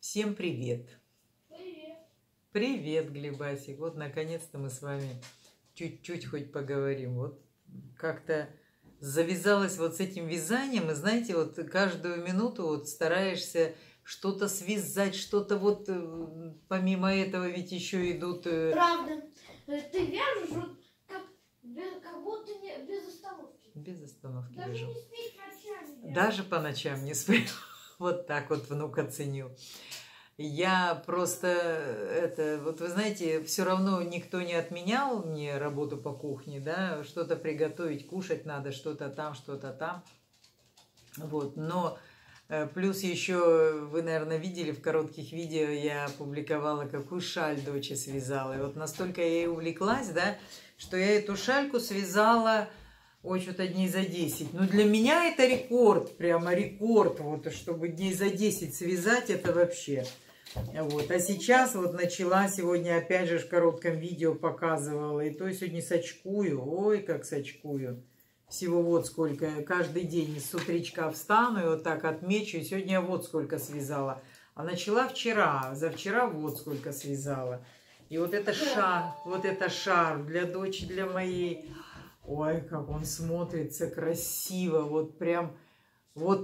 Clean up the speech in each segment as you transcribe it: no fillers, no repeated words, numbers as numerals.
Всем привет! Привет. Привет, Глебасик! Вот наконец-то мы с вами чуть-чуть хоть поговорим. Вот как-то завязалось вот с этим вязанием, и знаете, вот каждую минуту вот стараешься что-то связать, что-то вот помимо этого ведь еще идут... Правда. Ты вяжешь вот как будто не, без остановки. Без остановки Даже вяжу. не спишь ночами. Даже по ночам не сплю. Вот так вот внука ценю. Я просто, вот вы знаете, все равно никто не отменял мне работу по кухне, да, что-то приготовить, кушать надо, что-то там, что-то там. Вот, но плюс еще, вы, наверное, видели в коротких видео, я опубликовала, какую шаль доче связала. И вот настолько я ей увлеклась, да, что я эту шальку связала... Ой, что-то дней за 10. Ну, для меня это рекорд, прямо рекорд. Вот, чтобы дней за 10 связать, это вообще. Вот. А сейчас вот начала, сегодня опять же в коротком видео показывала. И то сегодня сачкую. Ой, как сачкую. Всего вот сколько. Каждый день с утречка встану и вот так отмечу. И сегодня я вот сколько связала. А начала вчера. Завчера вот сколько связала. И вот это шар для дочери, для моей... Ой, как он смотрится красиво, вот прям. Вот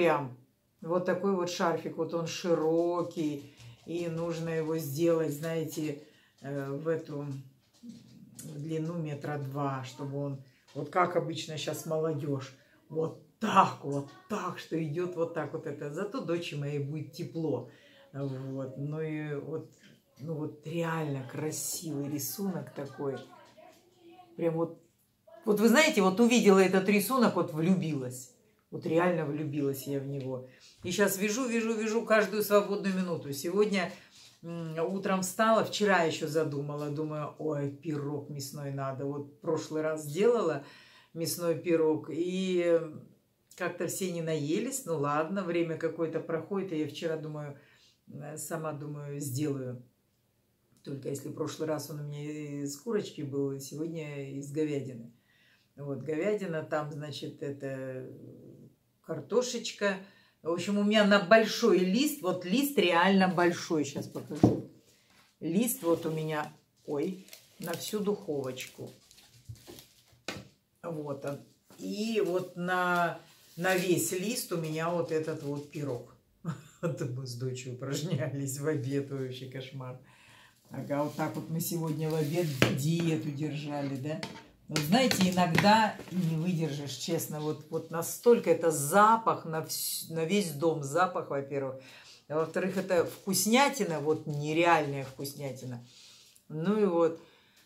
такой вот шарфик, вот он широкий, и нужно его сделать, знаете, в длину 1,2 метра, чтобы он, вот как обычно сейчас молодежь, вот так, что идет вот так вот это. Зато дочери моей будет тепло, вот, ну и вот, ну вот реально красивый рисунок такой, прям вот. Вот вы знаете, вот увидела этот рисунок, вот влюбилась. Вот реально влюбилась я в него. И сейчас вяжу каждую свободную минуту. Сегодня утром встала, вчера еще задумала. Думаю, ой, пирог мясной надо. Вот в прошлый раз сделала мясной пирог. И как-то все не наелись. Ну ладно, время какое-то проходит. И я вчера сама думаю, сделаю. Только если в прошлый раз он у меня из курочки был, сегодня из говядины. Вот, говядина, там, значит, это картошечка. В общем, у меня на большой лист, вот лист реально большой, сейчас покажу. Лист вот у меня, ой, на всю духовочку. Вот он. И вот на весь лист у меня вот этот вот пирог. Вот мы с дочерью упражнялись в обед, вообще кошмар. Ага, вот так вот мы сегодня в обед диету держали, да? Вот знаете, иногда не выдержишь, честно, вот настолько это запах на весь дом, запах, во-первых. А во-вторых, это вкуснятина, вот нереальная вкуснятина. Ну и вот.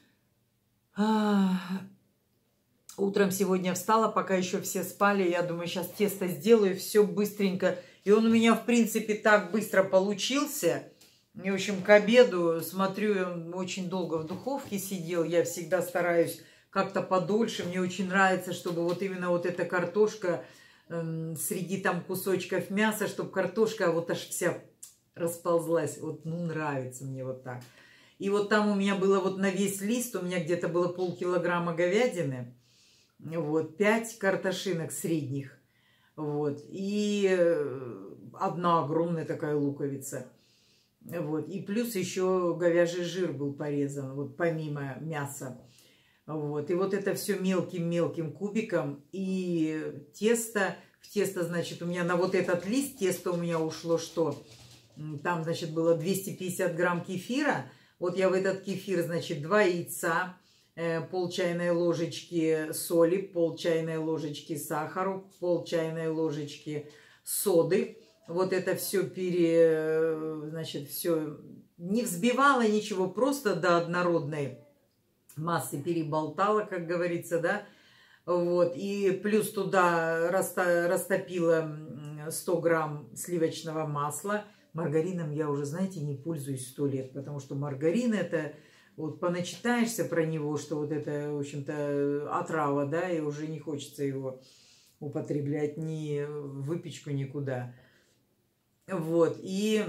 Утром сегодня встала, пока еще все спали, я думаю, сейчас тесто сделаю, все быстренько. И он у меня, в принципе, так быстро получился. И, в общем, к обеду, смотрю, он очень долго в духовке сидел, я всегда стараюсь как-то подольше. Мне очень нравится, чтобы вот именно вот эта картошка среди там кусочков мяса, чтобы картошка вот аж вся расползлась. Вот, ну, нравится мне вот так. И вот там у меня было вот на весь лист, у меня где-то было полкилограмма говядины, вот, 5 картошинок средних, вот, и одна огромная такая луковица. Вот, и плюс еще говяжий жир был порезан, вот, помимо мяса. Вот, и вот это все мелким-мелким кубиком. И тесто, значит, у меня на вот этот лист тесто у меня ушло что? Там, значит, было 250 грамм кефира. Вот я в этот кефир, значит, 2 яйца, пол чайной ложечки соли, пол чайной ложечки сахару, пол чайной ложечки соды. Вот это все значит, все не взбивала ничего, просто до однородной массы переболтала, как говорится, да, вот, и плюс туда растопила 100 грамм сливочного масла. Маргарином я уже, знаете, не пользуюсь 100 лет, потому что маргарин это, вот, поначитаешься про него, что вот это, в общем-то, отрава, да, и уже не хочется его употреблять ни в выпечку, никуда. Вот, и...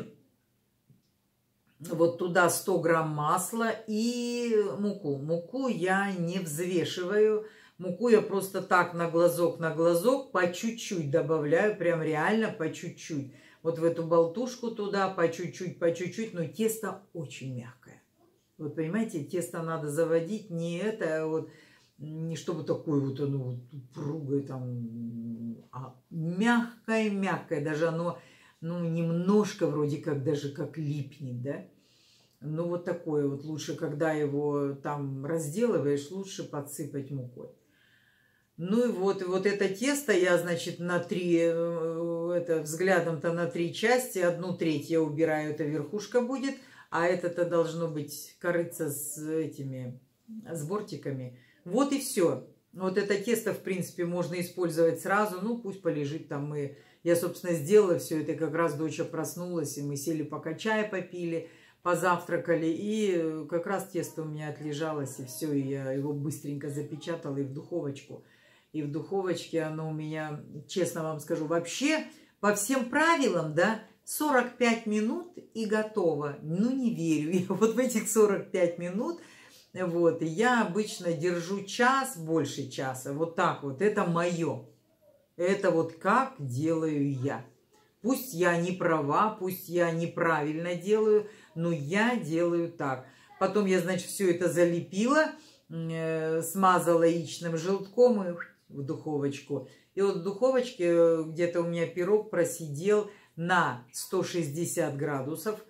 Вот туда 100 грамм масла и муку. Муку я не взвешиваю. Муку я просто так на глазок по чуть-чуть добавляю. Прям реально по чуть-чуть. вот в эту болтушку туда по чуть-чуть, но тесто очень мягкое. Вот понимаете, тесто надо заводить не это, вот, не чтобы такое вот оно вот упругое там, а мягкое, даже оно, ну, немножко вроде как даже как липнет, да. Ну, вот такое вот лучше, когда его там разделываешь, лучше подсыпать мукой. Ну и вот это тесто я, значит, на 3, это взглядом-то на 3 части, 1/3 я убираю, это верхушка будет, а это-то должно быть корыца с этими, с бортиками. Вот и все. Вот это тесто, в принципе, можно использовать сразу, ну пусть полежит там. Я, собственно, сделала все это, как раз доча проснулась, и мы сели, пока чай попили, позавтракали, и как раз тесто у меня отлежалось, и все, и я его быстренько запечатала и в духовочку. И в духовочке оно у меня, честно вам скажу, вообще по всем правилам, да, 45 минут и готово. Ну, не верю. Я вот в этих 45 минут, вот, я обычно держу час, больше часа. Вот так вот, это мое. Это вот как делаю я. Пусть я не права, пусть я неправильно делаю, но я делаю так. Потом я, значит, все это залепила, смазала яичным желтком и в духовочку. И вот в духовочке где-то у меня пирог просидел на 160 градусов.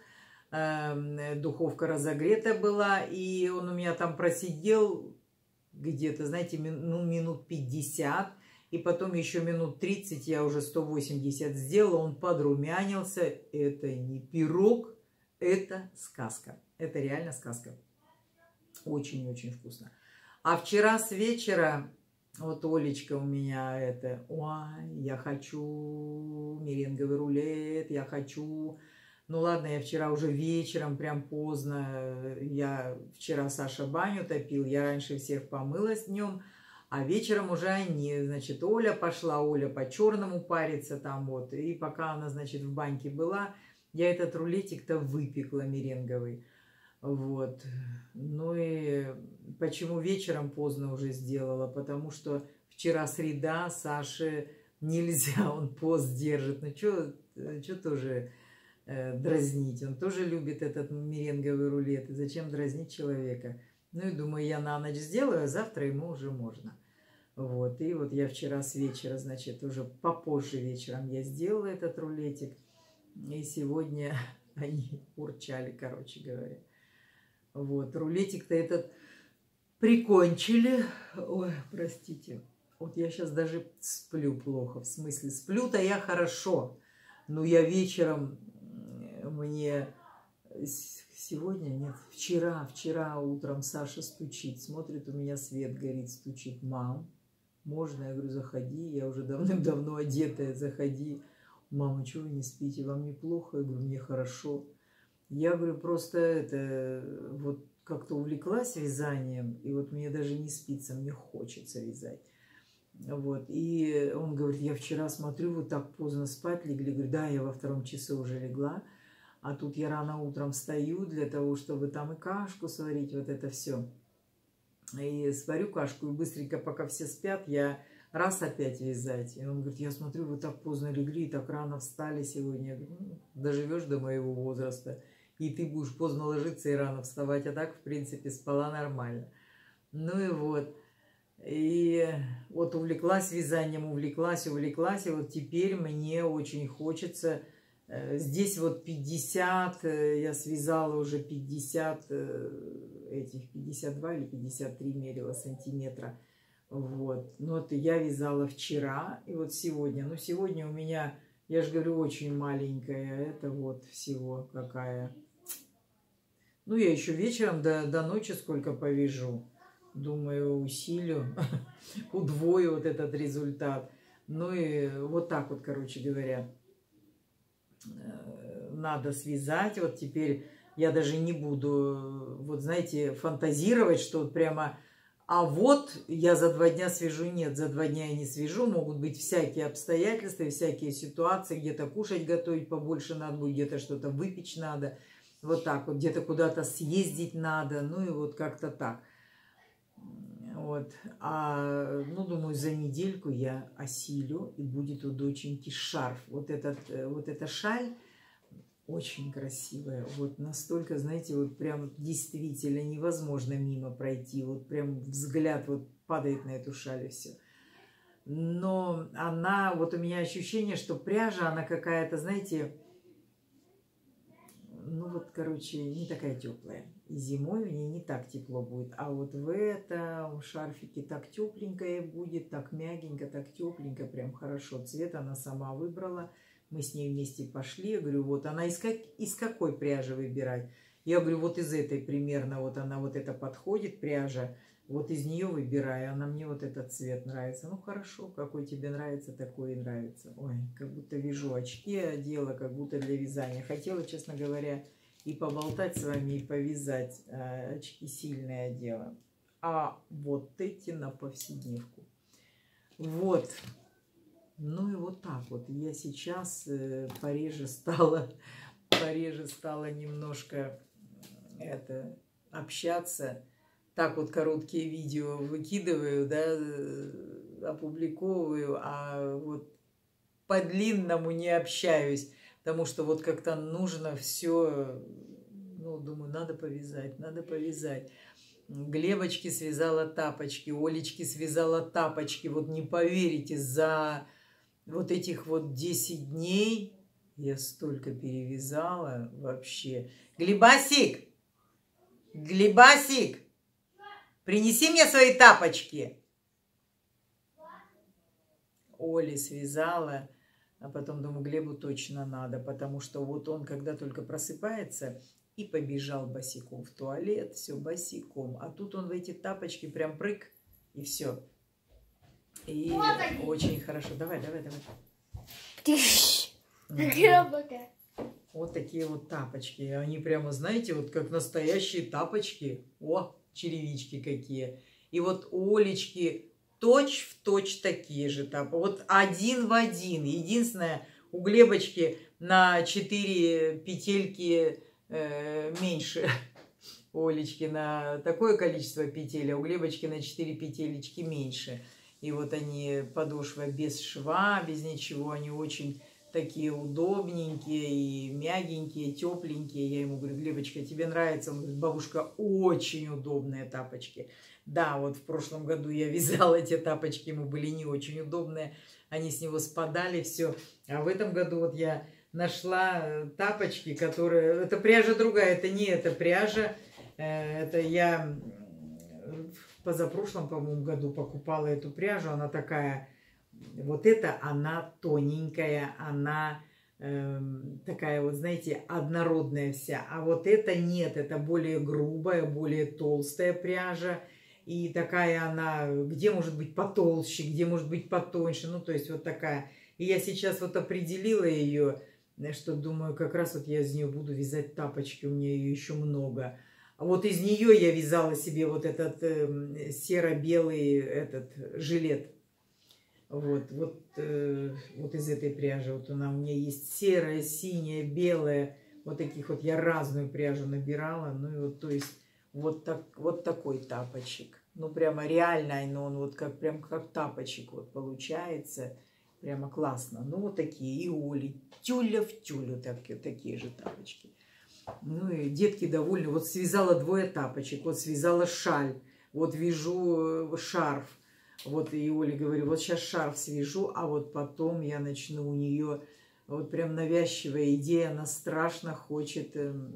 Духовка разогрета была, и он у меня там просидел где-то, знаете, ну, минут 50. И потом еще минут 30 я уже 180 сделала, он подрумянился. Это не пирог, это сказка. Это реально сказка. Очень-очень вкусно. А вчера с вечера, вот Олечка у меня это, ой, я хочу меренговый рулет, я хочу... Ну ладно, я вчера уже вечером, прям поздно, я вчера Саша баню топил, я раньше всех помылась днем, а вечером уже они, значит, Оля пошла, Оля по-черному париться там вот. И пока она, значит, в баньке была, я этот рулетик-то выпекла меренговый. Вот. Ну и почему вечером поздно уже сделала? Потому что вчера среда, Саше нельзя, он пост держит. Ну что тоже дразнить? Он тоже любит этот меренговый рулет. И зачем дразнить человека? Ну и думаю, я на ночь сделаю, а завтра ему уже можно. Вот. И вот я вчера с вечера, значит, уже попозже вечером я сделала этот рулетик. И сегодня они урчали, короче говоря. Вот. Рулетик-то этот прикончили. Ой, простите. Вот я сейчас даже сплю плохо. В смысле, сплю-то я хорошо. Но я вечером мне... Сегодня нет, вчера утром Саша стучит, смотрит, у меня свет горит, стучит: мам, можно? Я говорю, заходи, я уже давным-давно одетая, заходи. Мама, чего вы не спите, вам неплохо? Я говорю, мне хорошо. Я говорю, просто это, вот как-то увлеклась вязанием, и вот мне даже не спится, мне хочется вязать. Вот, и он говорит, я вчера смотрю, вы так поздно спать легли. Говорю, да, я во 2 часу уже легла. А тут я рано утром встаю для того, чтобы там и кашку сварить, вот это все. И сварю кашку, и быстренько, пока все спят, я раз опять вязать. И он говорит, я смотрю, вы так поздно легли, и так рано встали сегодня. Я говорю, ну, доживешь до моего возраста, и ты будешь поздно ложиться и рано вставать. А так, в принципе, спала нормально. Ну и вот. И вот увлеклась вязанием, увлеклась. И вот теперь мне очень хочется... Здесь вот 50, я связала уже 50, этих 52 или 53 мерила сантиметра. Вот. Ну, вот я вязала вчера, и вот сегодня. Ну, сегодня у меня, я же говорю, очень маленькая. Это вот всего какая. Ну, я еще вечером до ночи сколько повяжу. Думаю, усилю, удвою вот этот результат. Ну, и вот так вот, короче говоря. Надо связать. Вот теперь я даже не буду, вот знаете, фантазировать, что вот прямо, а вот я за 2 дня свяжу. Нет, за 2 дня я не свяжу. Могут быть всякие обстоятельства, всякие ситуации. Где-то кушать, готовить побольше надо будет, где-то что-то выпечь надо. Вот так вот, где-то куда-то съездить надо. Ну и вот как-то так. Вот. Ну, думаю, за недельку я осилю, и будет у доченьки шарф. Вот эта шаль очень красивая. Вот настолько, знаете, вот прям действительно невозможно мимо пройти. Вот прям взгляд вот падает на эту шаль и все. Но она, вот у меня ощущение, что пряжа, она какая-то, знаете, ну вот, короче, не такая теплая. И зимой в ней не так тепло будет. А вот в этом шарфике так тепленькое будет, так мягенько, так тепленько, прям хорошо. Цвет она сама выбрала. Мы с ней вместе пошли. Я говорю, вот она из какой пряжи выбирать? Я говорю, вот из этой примерно, вот она вот это подходит, пряжа. Вот из нее выбираю, она мне вот этот цвет нравится. Ну хорошо, какой тебе нравится, такой и нравится. Ой, как будто вяжу очки, одела, как будто для вязания. Хотела, честно говоря, и поболтать с вами, и повязать. Очки сильное дело. А вот эти на повседневку. Вот. Ну и вот так вот. Я сейчас пореже стала немножко общаться. Так вот короткие видео выкидываю, да, опубликовываю, а вот по длинному не общаюсь, потому что вот как-то нужно все, ну, думаю, надо повязать, надо повязать. Глебочке связала тапочки, Олечке связала тапочки, вот не поверите, за вот этих вот 10 дней я столько перевязала вообще. Глебасик! Глебасик! Принеси мне свои тапочки. Оле связала, а потом думаю, Глебу точно надо, потому что вот он, когда только просыпается, и побежал босиком в туалет, все босиком. А тут он в эти тапочки прям прыг, и все. И очень хорошо. Давай. Вот такие вот тапочки. Они прямо, знаете, вот как настоящие тапочки. О, черевички какие. И вот у Олечки точь-в-точь такие же тапы. Вот один в один. Единственное, у Глебочки на 4 петельки меньше. У Олечки на такое количество петель, а у Глебочки на 4 петелечки меньше. И вот они, подошва без шва, без ничего, они очень такие удобненькие и мягенькие, тепленькие. Я ему говорю, Глебочка, тебе нравится? Он говорит, бабушка, очень удобные тапочки. Да, вот в прошлом году я вязала эти тапочки, ему были не очень удобные, они с него спадали, все. А в этом году вот я нашла тапочки, которые... Это пряжа другая, это не эта пряжа. Это я в позапрошлом, по-моему, году покупала эту пряжу. Она такая... Вот это она тоненькая, она такая вот, знаете, однородная вся. А вот это нет, это более грубая, более толстая пряжа. И такая она, где может быть потолще, где может быть потоньше. Ну, то есть вот такая. И я сейчас вот определила ее, что думаю, как раз вот я из нее буду вязать тапочки. У меня ее еще много. А вот из нее я вязала себе вот этот серо-белый этот жилет. Вот из этой пряжи. Вот она у меня есть серая, синяя, белая. Вот таких вот я разную пряжу набирала. Ну и вот, то есть, вот такой тапочек. Ну, прямо реально, но он вот прям как тапочек вот получается. Прямо классно. Ну, вот такие. И Оли. Тюля в тюлю такие же тапочки. Ну и детки довольны. Вот связала 2 тапочек. Вот связала шаль. Вот вяжу шарф. Вот и Оле говорю, вот сейчас шарф свяжу, а вот потом я начну у нее, вот прям навязчивая идея, она страшно хочет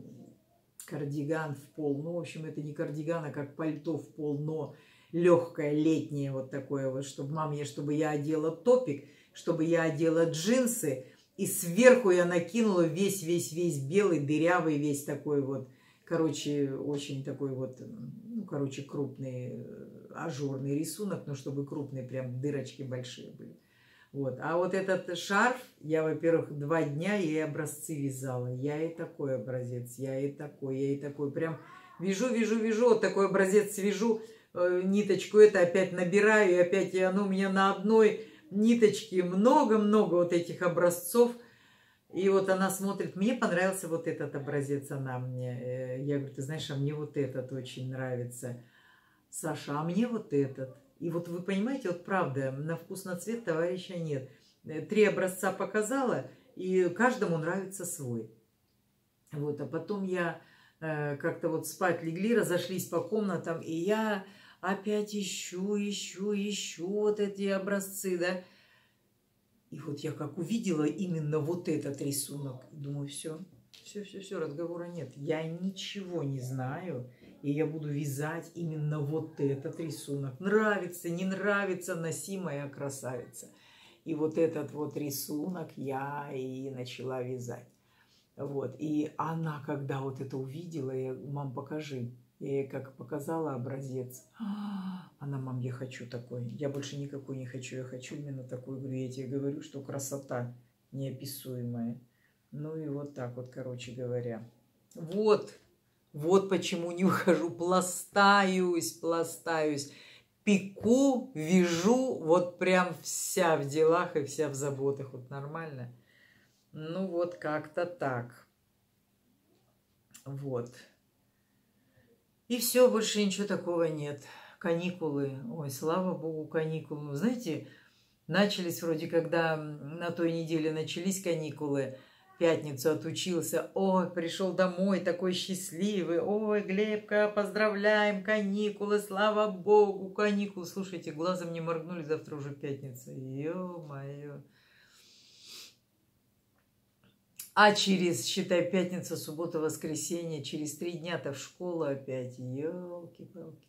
кардиган в пол. Ну, в общем, это не кардиган, а как пальто в пол, но легкое, летнее вот такое вот, чтобы я одела топик, чтобы я одела джинсы, и сверху я накинула весь белый, дырявый, весь такой вот, короче, очень такой вот, ну, короче, крупный ажурный рисунок, но чтобы крупные, прям дырочки большие были. Вот. А вот этот шарф, я, во-первых, 2 дня и образцы вязала. Я и такой образец, я и такой. Прям вяжу, вот такой образец свяжу, ниточку это опять набираю, и опять оно у меня на одной ниточке много-много вот этих образцов. И вот она смотрит, мне понравился вот этот образец, она мне. Я говорю, ты знаешь, а мне вот этот очень нравится. Саша, а мне вот этот. И вот вы понимаете, вот правда, на вкус, на цвет товарища нет. 3 образца показала, и каждому нравится свой. Вот, а потом я как-то вот спать легли, разошлись по комнатам, и я опять ищу вот эти образцы, да. И вот я как увидела именно вот этот рисунок, думаю, все, разговора нет. Я ничего не знаю, и я буду вязать именно вот этот рисунок. Нравится, не нравится, носи, моя красавица. И вот этот вот рисунок я и начала вязать. Вот. И она, когда вот это увидела, я, мам, покажи. Я ей как показала образец. Она, мам, я хочу такой. Я больше никакой не хочу. Я хочу именно такой. Говорю, я тебе говорю, что красота неописуемая. Ну и вот так вот, короче говоря. Вот почему не ухожу. Пластаюсь. Пеку, вяжу. Вот прям вся в делах и вся в заботах. Вот нормально. Ну вот как-то так. Вот. И все, больше ничего такого нет. Каникулы. Ой, слава богу, каникулы. Ну, знаете, начались вроде, когда на той неделе начались каникулы, пятницу отучился. Ой, пришел домой такой счастливый. Ой, Глебка, поздравляем, каникулы, слава богу, каникулы. Слушайте, глазом не моргнули, завтра уже пятница. Ё-моё. А через, считай, пятница, суббота, воскресенье, через 3 дня-то в школу опять. Ёлки-палки.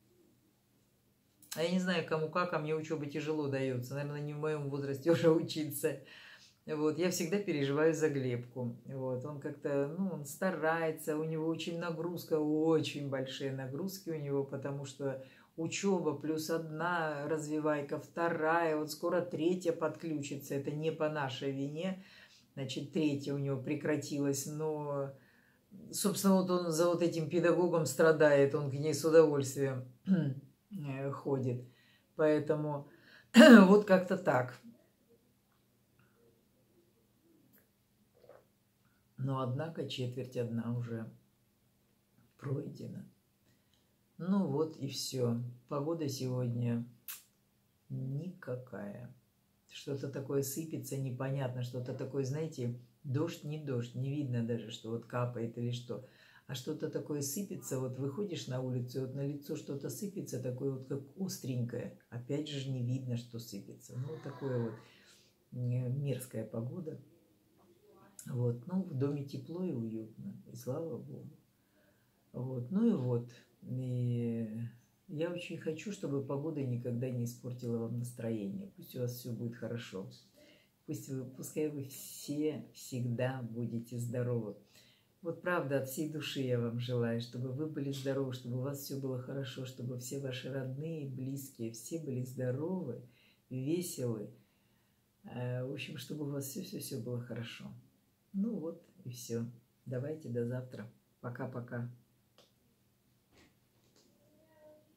А я не знаю, кому как, а мне учеба тяжело дается. Наверное, не в моем возрасте уже учиться. Вот, я всегда переживаю за Глебку. Вот, он как-то, ну, он старается, у него очень нагрузка, очень большие нагрузки у него, потому что учеба плюс 1 развивайка, 2, вот скоро 3 подключится. Это не по нашей вине. Значит, 3 у него прекратилась, но, собственно, вот он за вот этим педагогом страдает, он к ней с удовольствием ходит. Поэтому вот как-то так. Но, однако, четверть 1 уже пройдена. Ну вот и все. Погода сегодня никакая. Что-то такое сыпется, непонятно, что-то такое, знаете, дождь, не дождь, не видно даже, что вот капает или что. А что-то такое сыпется, вот выходишь на улицу, и вот на лицо что-то сыпется, такое вот как остренькое. Опять же не видно, что сыпется. Ну, вот такое вот мерзкая погода. Вот, ну, в доме тепло и уютно, и слава богу. Вот, ну и вот. И я очень хочу, чтобы погода никогда не испортила вам настроение. Пусть у вас все будет хорошо. Пускай вы все всегда будете здоровы. Вот правда, от всей души я вам желаю, чтобы вы были здоровы, чтобы у вас все было хорошо, чтобы все ваши родные, близкие, все были здоровы, веселы. В общем, чтобы у вас все было хорошо. Ну вот и все. Давайте до завтра. Пока-пока.